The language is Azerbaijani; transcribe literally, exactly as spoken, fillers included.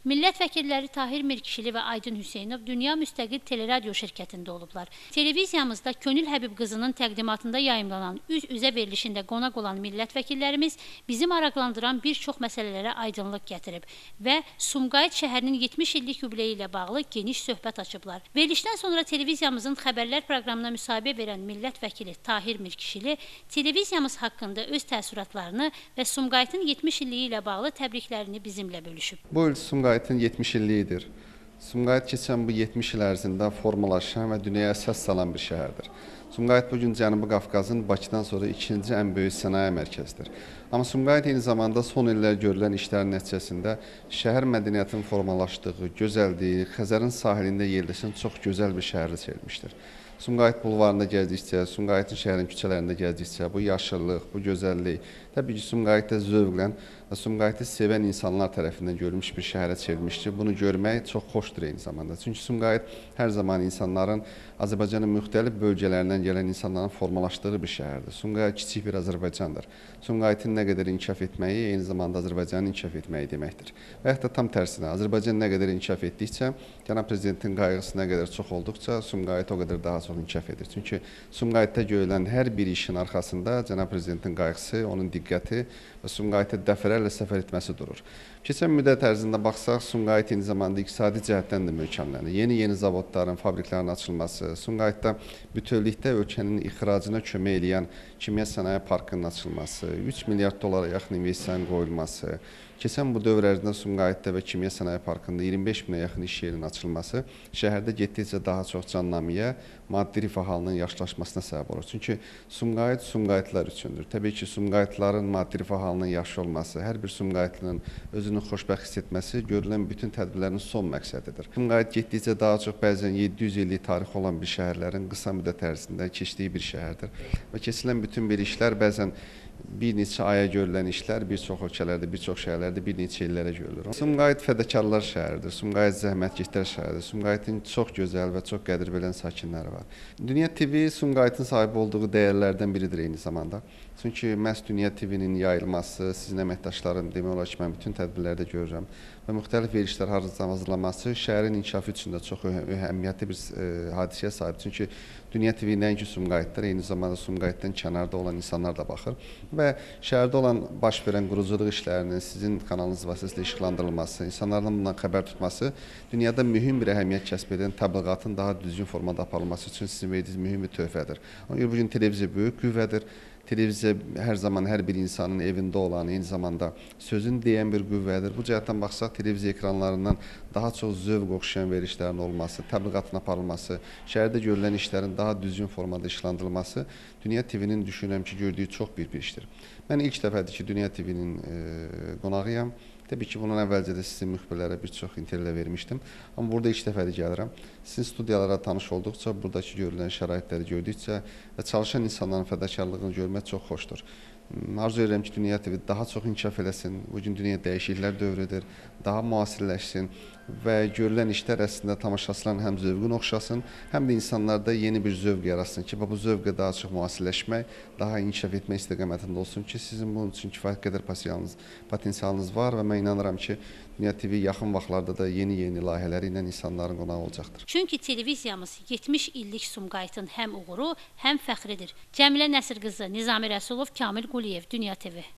Millət vəkilləri Tahir Mirkişili və Aydın Hüseynov Dünya Müstəqil Teleradio şirkətində olublar. Televiziyamızda Könül Həbib qızının təqdimatında yayımlanan üz-üzə verilişində qonaq olan millət vəkillərimiz bizi maraqlandıran bir çox məsələlərə aydınlıq gətirib və Sumqayıt şəhərinin yetmiş illik yubileyi ilə bağlı geniş söhbət açıblar. Verilişdən sonra televiziyamızın xəbərlər proqramına müsahibə verən millət vəkili Tahir Mirkişili televiziyamız haqqında öz təəssüratlarını və Sumqayıtın yetmiş illiyi ilə bağlı təbriklərini bizimlə bölüşüb. Bu il Sumqayıtın yetmiş illiyidir. Sumqayıt keçən bu yetmiş il ərzində formalaşan və dünyaya səs salan bir şəhərdir. Sumqayıt bugün Cənubi Qafqazın Bakıdan sonra ikinci ən böyük sənaye mərkəzidir. Amma Sumqayıt eyni zamanda son illər görülən işlərin nəticəsində şəhər mədəniyyətinin formalaşdığı, gözəlliyi, Xəzərin sahilində yerləşən çox gözəl bir şəhərə çevrilmişdir. Sumqayıt bulvarında gəzdikcə, Sumqayıtın şəhərin küçələrində gəzdikcə bu yaşıllıq, bu gözəllik, təbii ki, Sumqayıtda zövqlə və Sumqayıtı sevən insanlar tərəfindən görülmüş bir şəhərə çevrilmişdir. Bunu görmək çox xoşdur eyni zamanda. Çünki Sumqayıt hər zaman insanların, Azərbaycanın müxtəlif bölgələrindən gələn insanların formalaşdığı bir şəhərdir. Sumqayıt kiçik bir Azərbaycandır. Sumqayıtın nə qədər inkişaf etməyi, eyni zamanda Azərbaycanın inkişaf etməyi deməkdir. Və yaxud da tam tərsinə, Azərbaycan nə qədər inkişaf etdikcə, Cənab Prezidentin qayğısı nə qədər çox olduqca, Sumqayıt o qədər daha çox inkişaf edir. Çünki Sumqayıtda görülən hər bir işin arxasında Cənab Prezidentin qayğısı, onun diqqəti və Sumqayıtı dəfələrlə səfər etməsi durur. Keçən müddət ərzində baxsaq, Sumqayıt eyni zamanda iqtisadi cəhətdən də möhkəmlənir. Yeni-yeni zavodların, fabriklərin açılması, Sumqayıtda bütövlükdə ölkənin ixracına kömək edən kimya sənaye parkının açılması, üç milyard dollara yaxın investisiyanın qoyulması, keçən bu dövr ərzində Sumqayıtda və kimya sənaye parkında iyirmi beş minə yaxın iş yerinin açılması şəhərdə getdikcə daha çox canlanmaya, maddi rifah halının yaxşılaşmasına səbəb olur. Çünki Sumqayıt Sumqayıtlılar üçündür. Təbii ki, Sumqayıtlıların maddi rifah halının yaxşı olması, hər bir Sumqayıtlının özünü xoşbəxt hiss etməsi görülən bütün tədbirlərin son məqsədidir. Sumqayıt getdikcə daha çox bəzən yeddi yüz illik tarixi olan bir şəhərlərin qısa müddət ərzində keçdiyi bir şəhərdir. Və keçilən bütün bir işlər bəzən bir neçə aya görülən işlər bir çox ölkələrdə, bir çox şəhərlərdə bir neçə illərə görülür. Sumqayıt fədakarlar şəhəridir, Sumqayıt zəhmətkeşlər şəhəridir, Sumqayıtın çox gözəl və çox qədir bilən sakinləri var. Dünya T V Sumqayıtın sahibi olduğu dəyərlərdən biridir eyni zamanda. Çünki məhz Dünya T V-nin yayılması, sizin əməkdaşların demək olar ki, mən bütün tədbirlərdə görürəm və müxtəlif verilişlər hazırlanması şəhərin inkişafı üçün də çox əhəmiyyətli bir e, hadisəyə sahib. Çünki Dünya T V nəinki Sumqayıtdır, eyni zamanda Sumqayıtdan kənarda olan insanlar da baxır və şəhərdə olan baş verən quruculuq işlərinin sizin kanalınız vasitəsilə işıqlandırılması, insanların bundan xəbər tutması dünyada mühüm bir əhəmiyyət kəsb edən təbliğatın daha düzgün formada aparılması üçün sizin verdiyiniz mühüm bir töhfədir. Ona görə bugün televiziya böyük qüvvədir. Televiziya hər zaman hər bir insanın evində olan, eyni zamanda sözün deyən bir qüvvədir. Bu cəhətdən baxsaq, televiziya ekranlarından daha çox zövq oxşayan verilişlərin olması, təbliğatın aparılması, şəhərdə görülən işlərin daha düzgün formada işlandırılması Dünya T V-nin düşünürəm ki, gördüyü çox bir işdir. Mən ilk dəfədir ki, Dünya T V-nin e, qonağıyam. Təbii ki, bunun əvvəlcə də sizin müxbirlərə bir çox intervyu vermişdim. Amma burada ilk dəfədir gəlirəm. Sizin studiyalara tanış olduqca, buradakı görülən şəraitləri gördükcə və çalışan insanların fədakarlığını görmək çox xoşdur. Arzu edirəm ki, Dünya T V daha çox inkişaf eləsin, bugün dünya dəyişikliklər dövrüdür, daha müasirləşsin və görülən işlər əslində tamaşaçıların həm zövqünü oxşasın, həm də insanlarda yeni bir zövq yaratsın ki, bu zövqə daha çox müasirləşmək, daha inkişaf etmək istiqamətində olsun ki, sizin bunun üçün kifayət qədər potensialınız var və mən inanıram ki, Dünya T V yaxın vaxtlarda da yeni-yeni layihələri ilə insanların qonağı olacaqdır. Çünki televiziyamız yetmiş illik Sumqayıtın həm uğuru, həm fəxridir. Cəmilə Nəsir qızı, Nizami Rəsulov, Kamil Quliyev, Dünya T V.